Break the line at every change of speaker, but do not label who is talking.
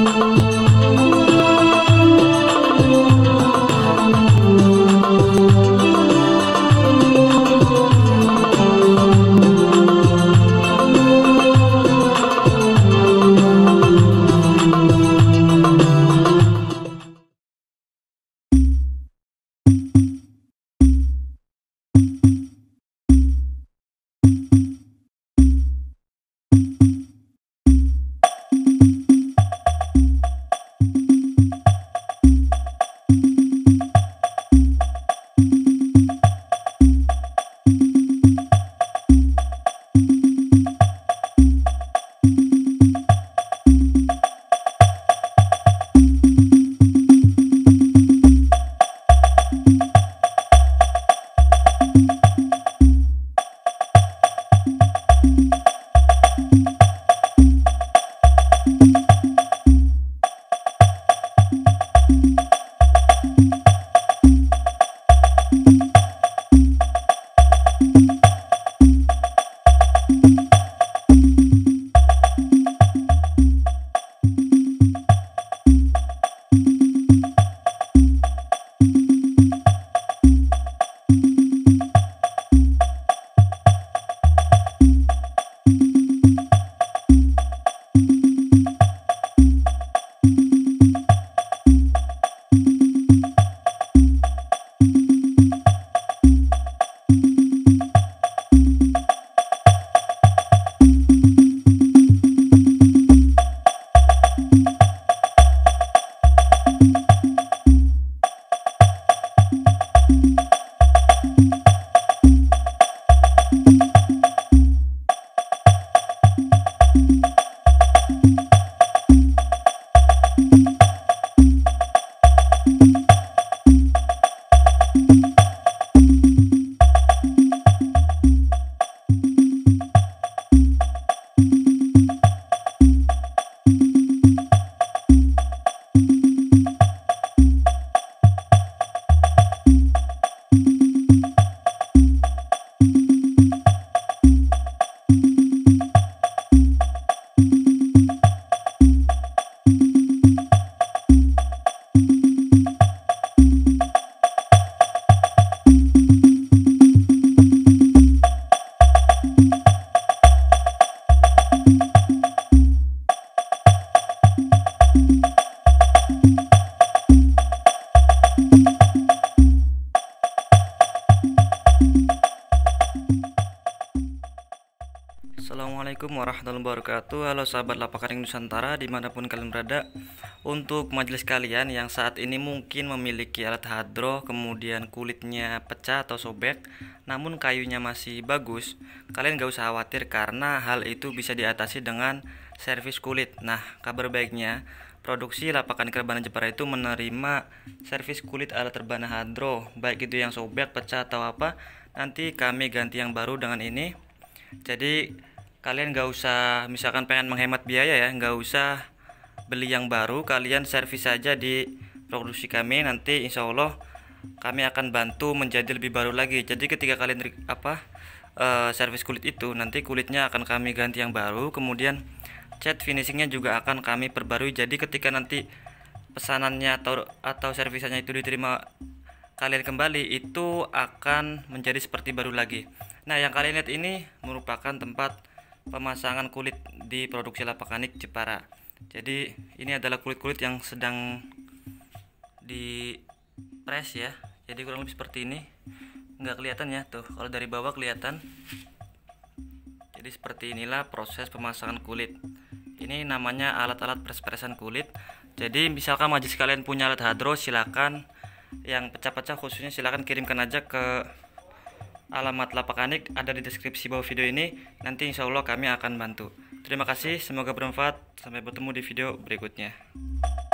Assalamualaikum warahmatullahi wabarakatuh. Halo sahabat Lapakaning Nusantara dimanapun kalian berada. Untuk majelis kalian yang saat ini mungkin memiliki alat hadro, kemudian kulitnya pecah atau sobek, namun kayunya masih bagus, kalian gak usah khawatir karena hal itu bisa diatasi dengan servis kulit. Nah, kabar baiknya, produksi Lapakaning Rebana Jepara itu menerima servis kulit alat rebana hadro, baik itu yang sobek, pecah atau apa, nanti kami ganti yang baru dengan ini. Jadi kalian gak usah, misalkan pengen menghemat biaya ya, gak usah beli yang baru, kalian servis saja di produksi kami. Nanti insya Allah kami akan bantu menjadi lebih baru lagi. Jadi ketika kalian servis kulit itu, nanti kulitnya akan kami ganti yang baru, kemudian cat finishingnya juga akan kami perbarui. Jadi ketika nanti pesanannya atau servisannya itu diterima kalian kembali, itu akan menjadi seperti baru lagi. Nah, yang kalian lihat ini merupakan tempat pemasangan kulit di produksi Lapakaning Jepara. Jadi ini adalah kulit-kulit yang sedang di press ya. Jadi kurang lebih seperti ini. Nggak kelihatan ya tuh, kalau dari bawah kelihatan. Jadi seperti inilah proses pemasangan kulit. Ini namanya alat-alat press-pressan kulit. Jadi misalkan majelis kalian punya alat hadro, silakan yang pecah-pecah khususnya silakan kirimkan aja ke alamat Lapakaning, ada di deskripsi bawah video ini. Nanti insya Allah kami akan bantu. Terima kasih, semoga bermanfaat. Sampai bertemu di video berikutnya.